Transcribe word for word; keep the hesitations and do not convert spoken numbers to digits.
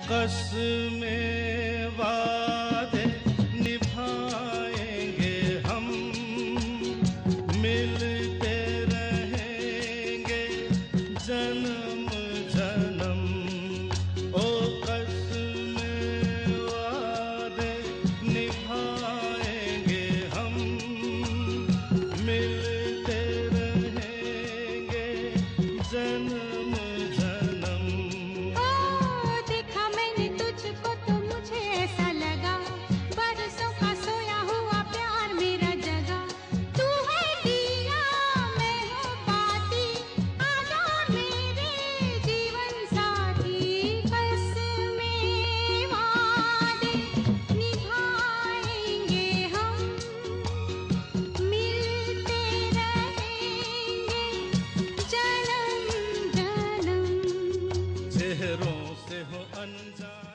कसमें वादे निभाएंगे हम, मिलते रहेंगे जन्म जन्म। ओ कसमें वादे निभाएंगे हम, मिलते रहेंगे जन्म जन्म। देखा मैंने तुझको तो मुझे ऐसा लगा, बरसों का सोया हुआ प्यार मेरा जगा। तू है दिया मैं हूँ बाती, आजा मेरे जीवन साथी। कसमें वादे निभाएंगे हम, मिलते रहेंगे जन्म जन्म। चेहरों से हो अनजान।